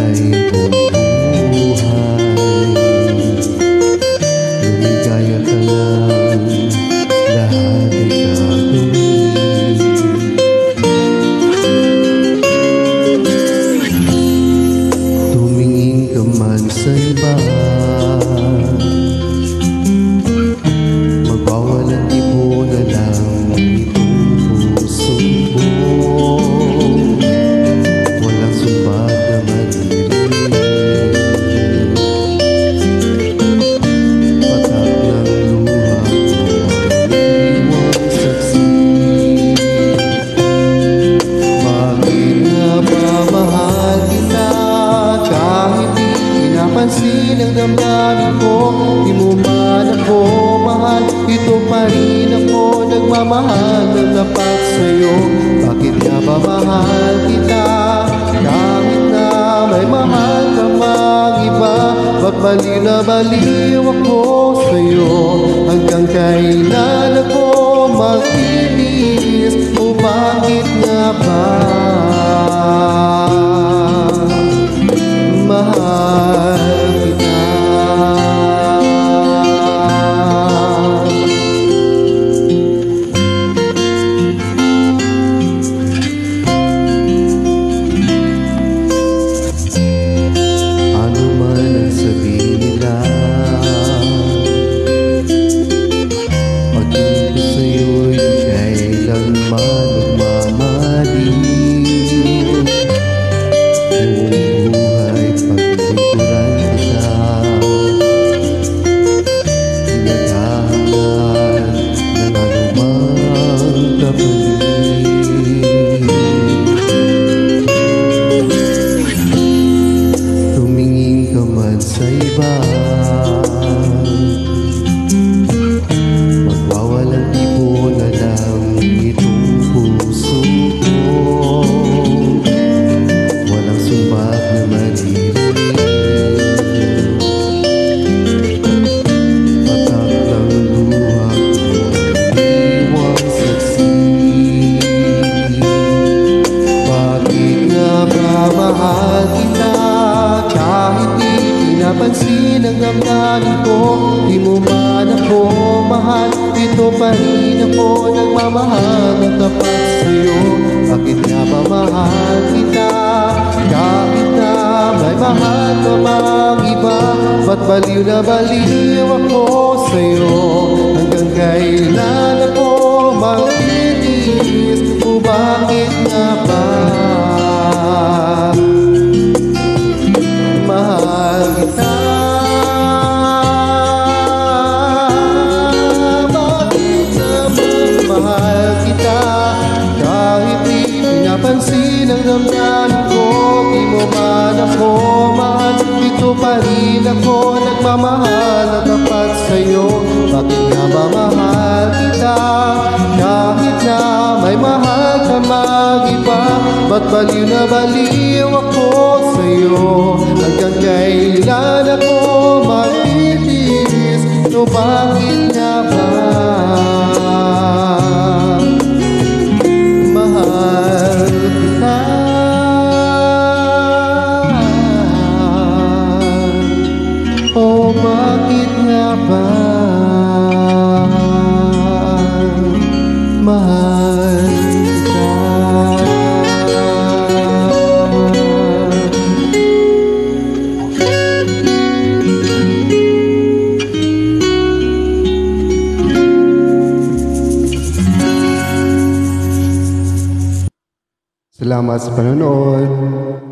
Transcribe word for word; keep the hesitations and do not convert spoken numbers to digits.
ay buong buhay. Lumigaya ka lang, lahat ay gagawin. Tumingin ka man sa iba, magbawalang ibo na lang itong puso mo. Walang sumbag na madilim, patak ng luha mo ang iwang saksi. Bakit nga ba mahal kita, kahit di pinapansin ang damdamin ko? Di mo man ako mahal, ito pa rin ako nagmamahal ng tapat sa'yo. Bakit nga ba mahal kita, kahit na may mahal ka mang iba? Ba't baliw na baliw ako sa'yo? Hanggang kailan ako magtitiis? O bakit nga ba mahal kita? Ano man ang sabihin nila, pag-ibig ko sa'yo'y kailanman nagmamaliw. Buong buhay paglikuran kita, di naghahanap ng anumang kapalit. Tumingin ka man sa iba, magwawalang ibo na lang itong puso ko. Walang sumbag na madilim, patak ng luha ko ang iwang saksi. Bakit nga ba mahal kita, kahit di pinapansin ang damdamin ko? Di mo man ako mahal, ito pa rin ako nagmamahal ng tapat sa'yo. Bakit nga ba mahal kita, kahit na may mahal ka mang iba? Ba't baliw na baliw ako sa'yo? Hanggang kailan ako magtitiis? O bakit nga ba mahal kita? Bakit naman mahal kita, kahit di pinapansin ang damdamin ko? Di mo man ako mahal, ito pa rin ako nagmamahal na tapat sa'yo. Bakit nga ba mahal kita, kahit na may mahal ka mang iba? Ba't baliw na baliw ako sa'yo? Hanggang kailan ako magtitiis? No bakit nga ba mahal kita? Oh, bakit nga ba mahal ka? Salamat sa panonood.